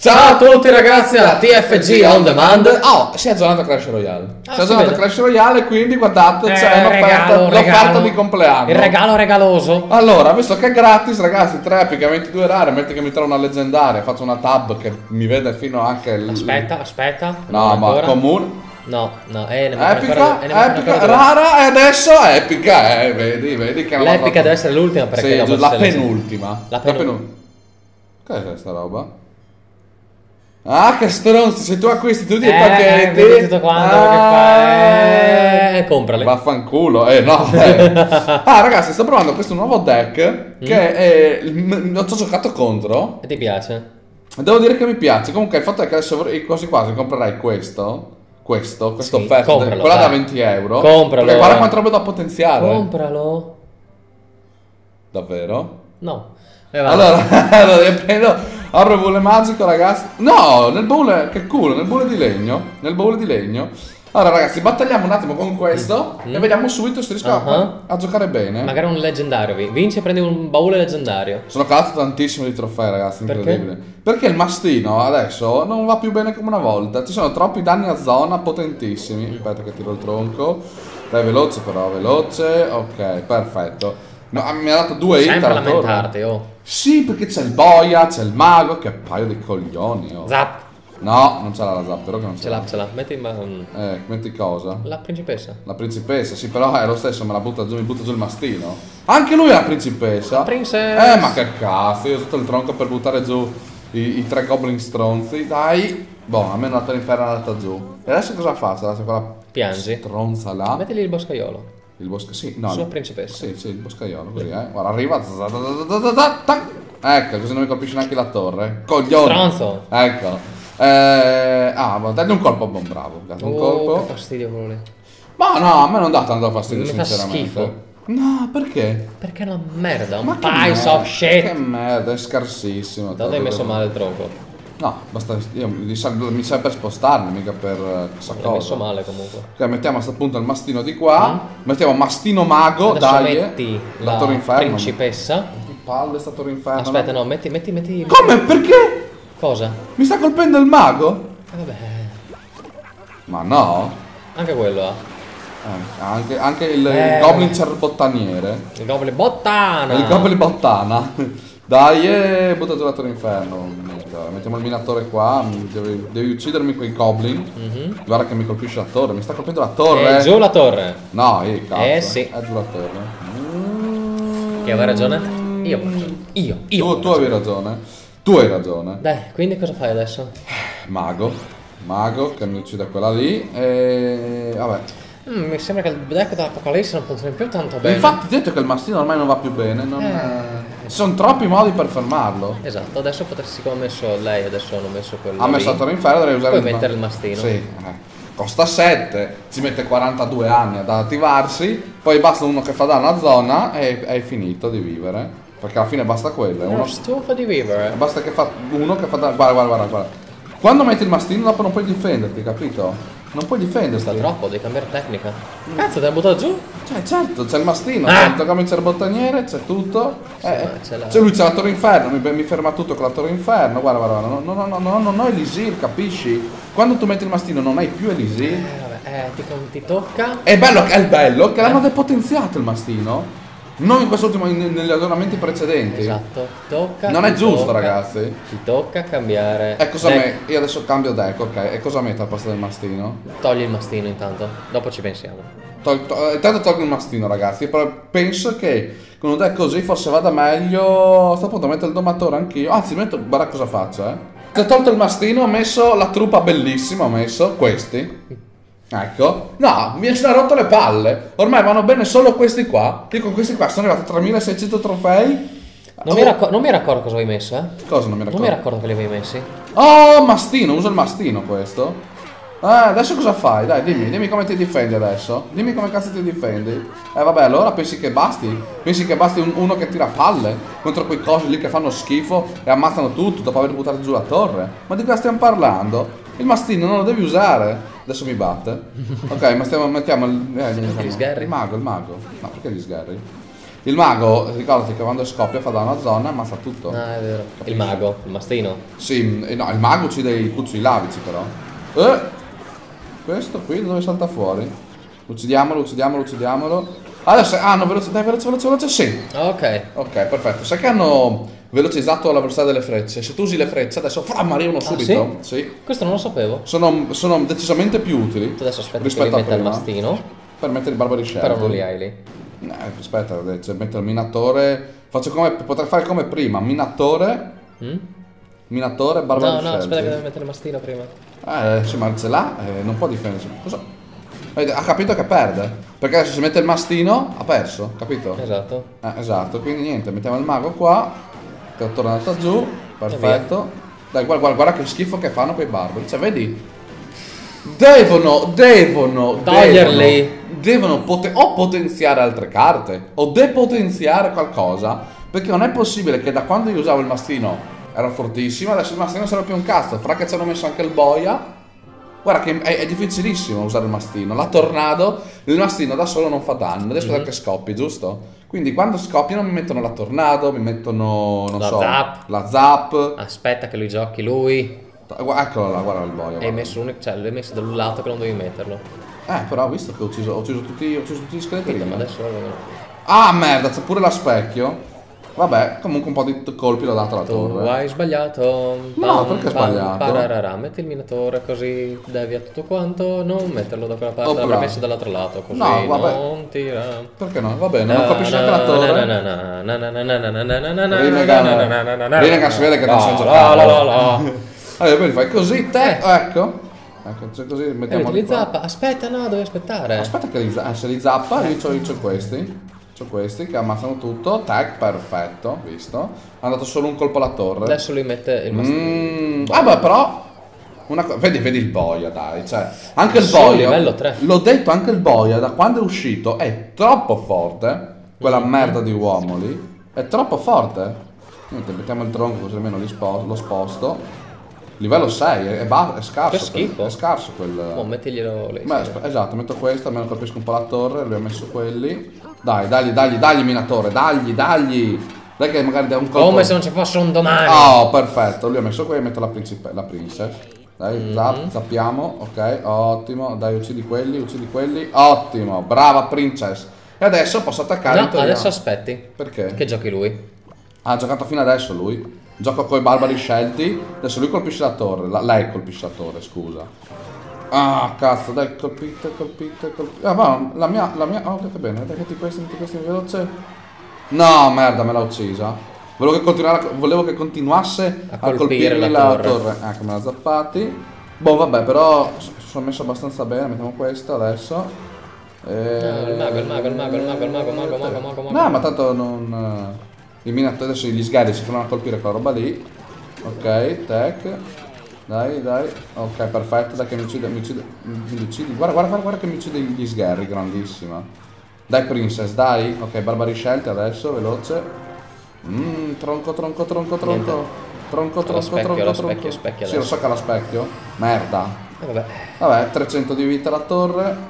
Ciao a tutti ragazzi da TFG On Demand. Oh, si è aggiornato Clash Royale. Si è aggiornato Clash Royale, quindi guardate, c'è l'offerta di compleanno. Il regalo regaloso. Allora, visto che è gratis, ragazzi, 3 epiche, 22 rare, metti che mi trovo una leggendaria, faccio una tab che mi vede fino anche Aspetta. No, ma comune. No, epica, rara e adesso epica, vedi che l'epica deve essere l'ultima perché sì, la penultima. La penultima. Che è questa roba? Ah, che stronzo, se tu acquisti tutti i pacchetti tutto quanto che fai, comprali. Vaffanculo, no. Ah, ragazzi, sto provando questo nuovo deck che ho giocato contro. E ti piace? Devo dire che mi piace. Comunque il fatto è che adesso quasi quasi comprerei questo sì, offerta, quella da 20 euro. Compralo. Perché guarda quanta roba da potenziare. Compralo. Davvero? No. Allora prendo. Apro il baule magico, ragazzi. No, nel baule, che culo, nel baule di legno. Allora, ragazzi, battagliamo un attimo con questo e vediamo subito se riesco a giocare bene. Magari un leggendario. Vinci e prendi un baule leggendario. Sono calato tantissimo di trofei, ragazzi, incredibile. Perché il mastino adesso non va più bene come una volta. Ci sono troppi danni a zona potentissimi. Aspetta che tiro il tronco. Dai, veloce però, veloce. Ok, perfetto. No, mi ha dato 2 hit. Sempre lamentarti, oh. Sì, perché c'è il boia, c'è il mago, che paio di coglioni, oh. Zap. No, non ce l'ha la zap, però che non ce l'ha. Ce l'ha. Metti cosa? La principessa. La principessa, sì, però è lo stesso, me la butta giù, mi butta giù il mastino. Anche lui è la principessa. Princess. Ma che cazzo, io ho usato il tronco per buttare giù i 3 goblin stronzi, dai. Boh, almeno la torre inferno è andata giù. E adesso cosa faccio? Adesso quella piangi. Stronza là. Mettili il boscaiolo. Il bosco, sì, no. Sulla principessa. Sì, il boscaiolo, così, Guarda, arriva. Ecco, così non mi colpisce neanche la torre. Coglione. Stronzo. Ecco. Dagli un colpo, buon bravo. Date un colpo. Che fastidio quello lì. Ma no, a me non dà tanto fastidio, sinceramente. Mi fa schifo. No, perché? Perché è una merda, Ma un piece of shit. Che merda, è scarsissimo. Tanto hai messo male il tronco. No, basta, io mi serve per spostarmi, mica per L'hai messo male comunque. Ok, mettiamo a sto punto il mastino di qua. Mettiamo mastino mago, adesso dai. Metti la torre inferno. Principessa. Che palle sta torre inferno. Aspetta, no, metti. Come? Perché? Cosa? Mi sta colpendo il mago? Vabbè. Ma no. Anche quello anche il goblin cerbottaniere. Il goblin bottana. Il goblin bottana. Dai, butta giù la torre inferno. Mettiamo il minatore qua. Devi uccidermi quei goblin. Guarda che mi colpisce la torre. Mi sta colpendo la torre. Giù la torre. No, cazzo. Sì. È giù la torre. Chi aveva ragione? Io. Tu avevi ragione. Tu hai ragione. Dai, quindi cosa fai adesso? Mago che mi uccide quella lì. E vabbè. Mi sembra che il deck dell'Apocalisse non funzioni più tanto bene. Infatti ti ho detto che il mastino ormai non va più bene. Ci sono troppi modi per fermarlo. Esatto, adesso potresti, come ha messo lei, adesso hanno messo quello. Ha messo la torre inferno, dovrei usare Puoi mettere il mastino. Sì. Costa 7, ci mette 42 anni ad attivarsi. Poi basta uno che fa danno a zona e hai finito di vivere. Perché alla fine basta quello. Una stufa di vivere. Basta che fa uno che fa danno. Guarda. Quando metti il mastino dopo non puoi difenderti, capito? Non puoi difenderti. Sta troppo, devi cambiare tecnica. Cazzo, te l'hai buttato giù? Certo, c'è il mastino, c'è il come cerbottaniere, c'è tutto. Lui c'è la torre inferno, mi ferma tutto con la torre inferno. Guarda, non ho elisir, capisci? Quando tu metti il mastino non hai più elisir. Ti tocca. È bello che l'hanno depotenziato il mastino. Non in quest'ultimo, negli aggiornamenti precedenti. Esatto, tocca. Non è giusto, ragazzi. Ti tocca cambiare. E cosa io adesso cambio deck, ok? E cosa metto al posto del mastino? Togli il mastino intanto, dopo ci pensiamo. Intanto tolgo il mastino, ragazzi. Però penso che con un deck così forse vada meglio. A sto punto metto il domatore anch'io. Anzi, guarda cosa faccio, Ho tolto il mastino, ho messo la truppa bellissima, ho messo questi. Ecco, no, mi sono rotto le palle. Ormai vanno bene solo questi qua. Io con questi qua sono arrivato a 3600 trofei. Non mi ero accorto cosa avevi messo, Cosa non mi ero accorto? Non mi ero accorto che li avevi messi. Oh, mastino, uso il mastino questo. Adesso cosa fai? Dai, dimmi come ti difendi adesso. Dimmi come cazzo ti difendi. Vabbè, allora pensi che basti? Pensi che basti uno che tira palle contro quei cosi lì che fanno schifo e ammazzano tutto dopo aver buttato giù la torre? Ma di cosa stiamo parlando? Il mastino non lo devi usare. Adesso mi batte. Ok, ma mettiamo il gli sgherri? il mago. No, perché gli sgherri? Il mago, ricordati che quando scoppia fa da una zona e ammazza tutto. Ah, è vero. Il mago, il mastino. Sì, no, il mago uccide i cuccioli lavici però. Questo qui dove salta fuori? Uccidiamolo, uccidiamolo, uccidiamolo. Adesso hanno veloce, sì. Ok. Ok, perfetto. Sai che hanno velocizzato la velocità delle frecce? Se tu usi le frecce adesso arrivano subito. Sì. Questo non lo sapevo. Sono decisamente più utili Tu adesso aspetta che rispetto a rimetta il prima. mastino. Per mettere i barbari scelti. Però non li hai lì. Aspetta, cioè, metto il minatore. Potrei fare come prima. Minatore, barbari No, scelti. aspetta che devo mettere il mastino prima. Sì, ma ce l'ha, non può difendersi. Cosa? Ha capito che perde. Perché adesso se mette il mastino, ha perso, capito? Esatto. Esatto, quindi niente, mettiamo il mago qua. Che è tornato giù. Perfetto. Dai, guarda che schifo che fanno quei barbari. Cioè, vedi? Devono toglierli. Devono o potenziare altre carte o depotenziare qualcosa. Perché non è possibile che da quando io usavo il mastino era fortissimo, adesso il mastino non serve più un cazzo. Fra che ci hanno messo anche il boia. Guarda che è difficilissimo usare il mastino. La tornado, il mastino da solo non fa danno. Devi aspettare che scoppi, giusto? Quindi quando scoppiano mi mettono la tornado, mi mettono, non so, la zap. Aspetta che lui giochi lui. Eccolo là, guarda il boia. Hai messo l'unico, cioè l'hai messo da un lato che non devi metterlo. Però ho visto che ho ucciso tutti gli scheletri. Ma adesso Ah merda, c'è pure la specchio. Vabbè, comunque un po' di colpi l'ho dato alla torre. hai sbagliato. No, perché ho sbagliato? Pararara, metti il minatore così devia tutto quanto. Non metterlo da quella parte, Opla. l'avrei messo dall'altro lato. Così No, vabbè. non tira. Perché no? Va bene, non colpisce neanche la torre. Rinnegan si vede che non sa giocare. Allora, poi fai così, te, ecco. Ecco, cioè così mettiamo li zappa. Aspetta, no, devi aspettare. Aspetta che se li zappa, io c'ho questi. C'ho questi che ammazzano tutto. Tac, perfetto, visto. Ha dato solo un colpo alla torre. Adesso lui mette il mastino. Beh, però vedi il boia, dai, cioè anche il Solo boia. livello 3. L'ho detto, anche il boia da quando è uscito è troppo forte. Quella merda di uomo lì è troppo forte. Niente, mettiamo il tronco così almeno lo sposto. Livello 6, è scarso. Che schifo. È scarso quel. Mettiglielo lì. Beh, esatto, metto questo, almeno colpisco un po' la torre, lui ha messo quelli. Dai, dagli minatore, dagli. Dai che magari dà un colpo. Come se non ci fosse un domani. Oh, perfetto, lui ha messo quelli e metto la princess. Dai, zappiamo, ok, ottimo. Dai, uccidi quelli. Ottimo, brava princess. E adesso posso attaccare in No, teoria. adesso aspetti. Perché? Che giochi lui. Ha giocato fino adesso lui. Gioca con i barbari scelti. Adesso lui colpisce la torre. Lei colpisce la torre, scusa. Ah, cazzo, dai, colpite. Ah, ma la mia. Oh, che bene, metti questi veloce. No, merda, me l'ha uccisa. Volevo che continuasse a colpirmi la torre. Ecco, me l'ha zappati. Boh, vabbè, però sono messo abbastanza bene. Mettiamo questo adesso. Il mago. No, ma tanto non. I minatori adesso gli sgherri si fanno a colpire quella roba lì. Ok, tech. Dai. Ok, perfetto. Dai che mi uccide. Guarda che mi uccide gli sgherri, grandissima. Dai princess, dai. Ok, barbari scelti adesso, veloce. Tronco. Allo specchio Sì, adesso. lo so che ha lo specchio. Merda. Vabbè, 300 di vita la torre.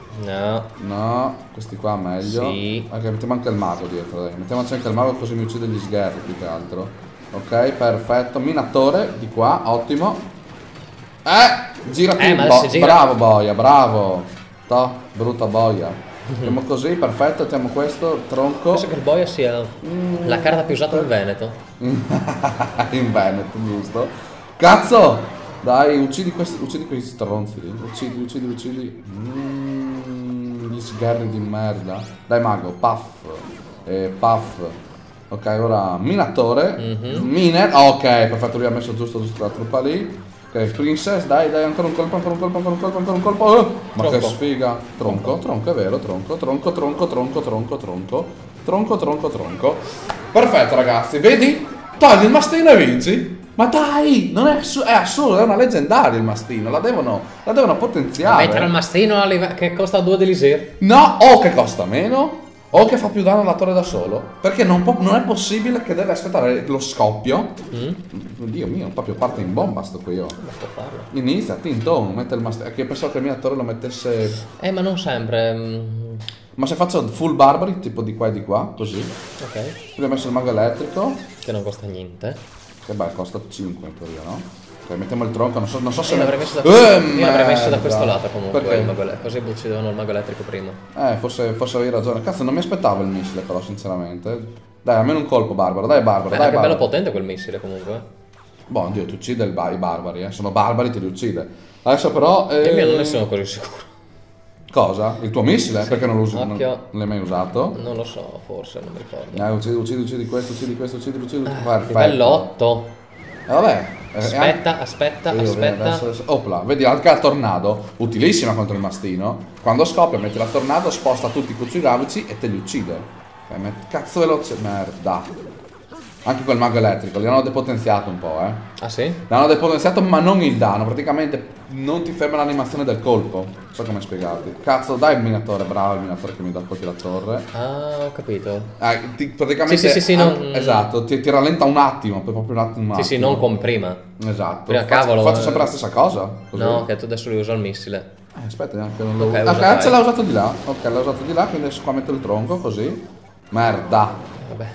No, questi qua meglio. Sì. Ok, mettiamo anche il mago dietro, dai. Mettiamoci anche il mago così mi uccide gli sgherri più che altro. Ok, perfetto. Minatore di qua, ottimo. Girati. Ma adesso gira. Bravo boia, bravo. Brutta boia. Mettiamo così, perfetto. Mettiamo questo, tronco. penso che il boia sia la carta più usata in Veneto. In Veneto, giusto? Cazzo! Dai, uccidi questi stronzi lì. Uccidi. Gli sgherri di merda. Dai mago, puff. Ok, ora minatore. Miner. Ok, perfetto, lui ha messo giusto la truppa lì. Ok, princess, dai, ancora un colpo. Ma Tronco. che sfiga. Tronco, è vero, tronco. Perfetto ragazzi, vedi? Togli il mastino e vinci. Ma dai, non è assurdo, è una leggendaria il mastino, la devono potenziare. Mettere il mastino che costa 2 delisir. No, o che costa meno, o che fa più danno alla torre da solo. Perché non è possibile che deve aspettare lo scoppio. Dio mio, proprio parte in bomba sto qui io. Ma può farlo. Inizia, tinton, mette il mastino. Che io pensavo che il mio torre lo mettesse. Ma non sempre. Ma se faccio full barbari, tipo di qua e di qua, così. Ok. Poi ho messo il mago elettrico, Che non costa niente. che beh, costa 5 in teoria, no? Ok, mettiamo il tronco, non so se... Io l'avrei messo da, io l'avrei messo da merda. questo lato comunque, Perché? così uccidevano il mago elettrico prima. Forse avevi ragione. Cazzo, non mi aspettavo il missile però, sinceramente. Dai, almeno un colpo barbaro, dai barbaro, Beh, dai che bello barbaro. potente quel missile comunque. Boh, Dio, ti uccide i barbari, sono barbari, ti li uccide. Adesso però... Io non ne sono così sicuro. Cosa? Il tuo missile? Perché non lo usi? Non Occhio. l'hai mai usato? Non lo so, forse, non mi ricordo. Uccidi questo, uccidi perfetto. Livello 8. Vabbè. Aspetta. Opla, vedi anche la tornado, utilissima contro il mastino. Quando scoppia, metti la tornado, sposta tutti i cuciravici e te li uccide. Cazzo veloce, merda. Anche quel mago elettrico, li hanno depotenziato un po', Ah sì? L'hanno depotenziato ma non il danno, praticamente non ti ferma l'animazione del colpo. Non so come spiegarti. Cazzo, dai il minatore, bravo il minatore che mi dà colpi la torre. Ah, ho capito. Praticamente Sì, esatto, ti rallenta un attimo, proprio un attimo. Sì, non come prima. Esatto. Prima, cavolo, Faccio sempre la stessa cosa. Così. No, che tu adesso lui usa il missile. Aspetta, neanche non lo Ok, uso. usa, Ce l'ha usato di là. Ok, l'ha usato di là, quindi adesso qua metto il tronco così. Merda. Vabbè.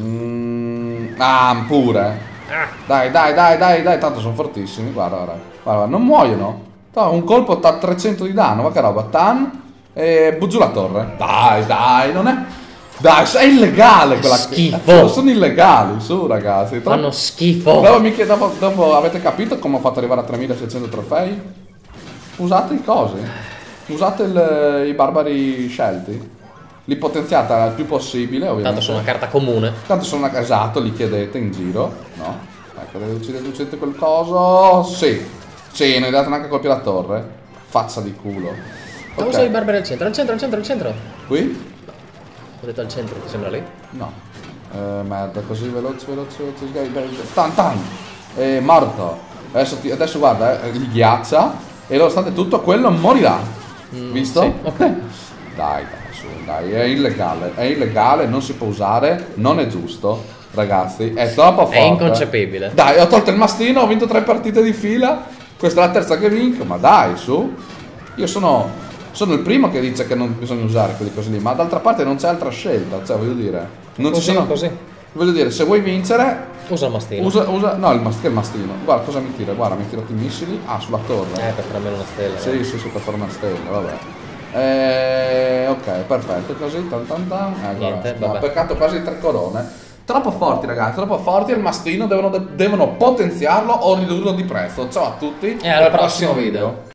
Pure. Dai, tanto sono fortissimi. Guarda, non muoiono. Un colpo ta 300 di danno, ma che roba. Tan e buggiù la torre. Dai, non è. Dai, è illegale quella Schifo. Sono illegali, su ragazzi. Fanno schifo. Dopo avete capito come ho fatto arrivare a 3600 trofei? Usate i cosi. Usate i barbari scelti. Li potenziate il più possibile, ovviamente. Tanto sono una carta comune. Esatto, li chiedete in giro. No? Ecco, uccidete quel coso. Sì, non gli date neanche colpi alla torre. Faccia di culo. Come sono i barbari al centro? Al centro. Qui? Ho detto al centro, ti sembra lì? No. Merda, così veloce. Tan. Morto. Adesso guarda, li ghiaccia. E nonostante tutto, quello morirà. Visto? Sì, ok. Dai, è illegale, non si può usare, non è giusto, ragazzi, è troppo forte. È inconcepibile. Dai, ho tolto il mastino, ho vinto 3 partite di fila, questa è la terza che vinco, ma dai, su. Io sono il primo che dice che non bisogna usare quelle cose lì, ma d'altra parte non c'è altra scelta, cioè voglio dire, non Così, ci sono... così. Voglio dire, se vuoi vincere... Usa il mastino. No, il mastino. Guarda cosa mi tira, guarda, mi ha tirato i missili. Sulla torre. Per fare almeno una stella. Sì, per fare una stella, vabbè. Ok, perfetto, così, Niente, no, vabbè. peccato quasi 3 corone. Troppo forti ragazzi, troppo forti, il mastino devono potenziarlo o ridurlo di prezzo. Ciao a tutti E al prossimo video.